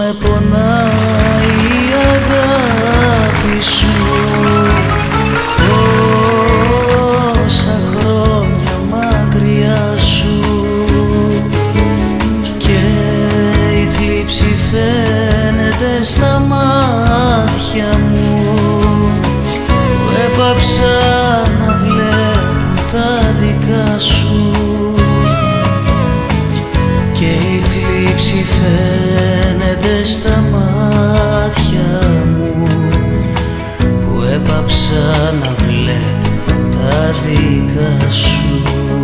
με πονάει η αγάπη σου. Τόσα χρόνια μακριά σου και η θλίψη φαίνεται στα μάτια μου που έπαψα να βλέπω τα δικά σου. Και η θλίψη φαίνεται στα μάτια μου που έπαψα να βλέπω τα δικά σου.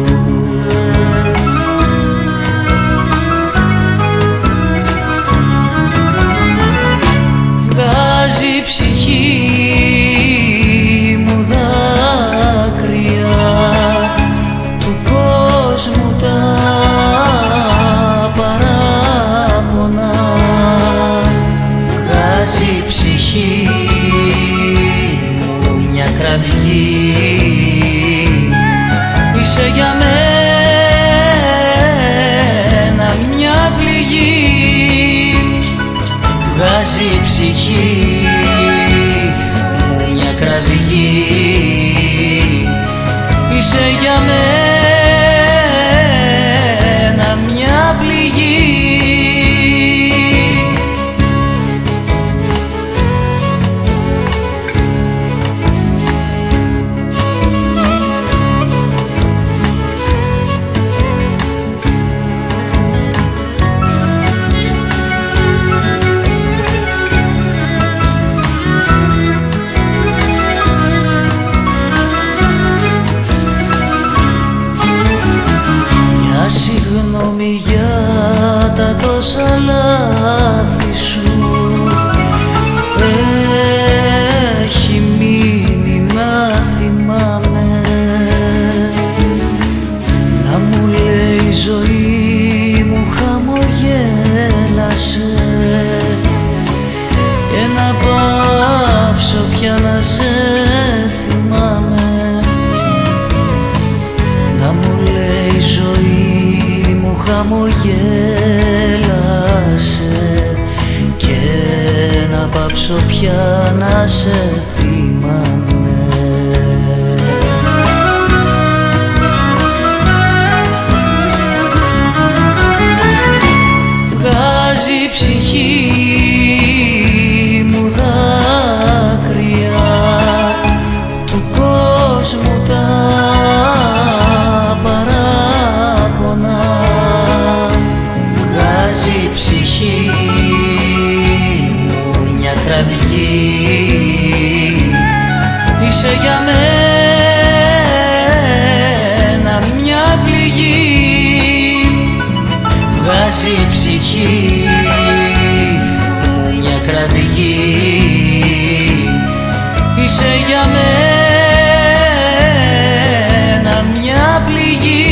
Βγάζει η ψυχή μου δάκρυα του κόσμου τα παράπονα. Βγάζει η ψυχή μου μια κραυγή, είσαι για μένα μια πληγή. Βγάζει η ψυχή μου μια κραυγή, είσαι για μένα μια πληγή. Συγγνώμη για τα τόσα λάθη σου, έχει μείνει να θυμάμαι, να μου λέει η ζωή μου χαμογέλασε και να πάψω πια να σε θυμάμαι. Να μου λέει η ζωή μου χαμογέλασε και να πάψω πια να σε θυμάμαι. Βγάζει η ψυχή μου δάκρυα του κόσμου τα παράπονα. Βγάζει η ψυχή μου μια κραυγή, είσαι για μένα μια πληγή. Βγάζει η ψυχή μου μια κραυγή, είσαι για μένα μια πληγή.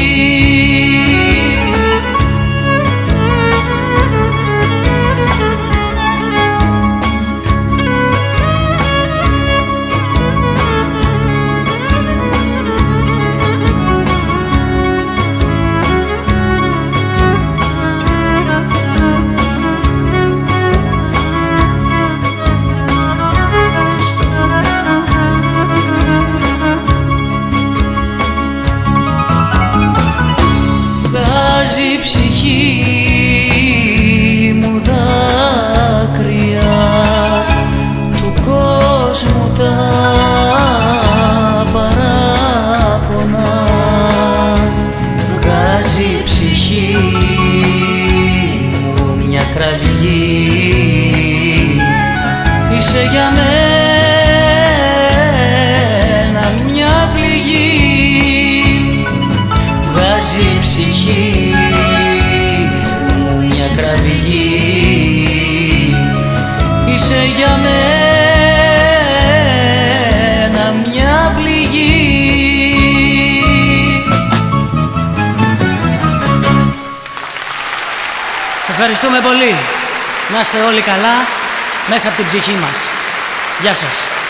Βγάζει η ψυχή μου δάκρυα του κόσμου τα παράπονα. Βγάζει η ψυχή μου μια κραυγή, είσαι για μένα μια πληγή. Βγάζει η ψυχή μου μια κραυγή, είσαι για μένα μια πληγή. Ευχαριστούμε πολύ. Να είστε όλοι καλά μέσα από την ψυχή μας. Γεια σας.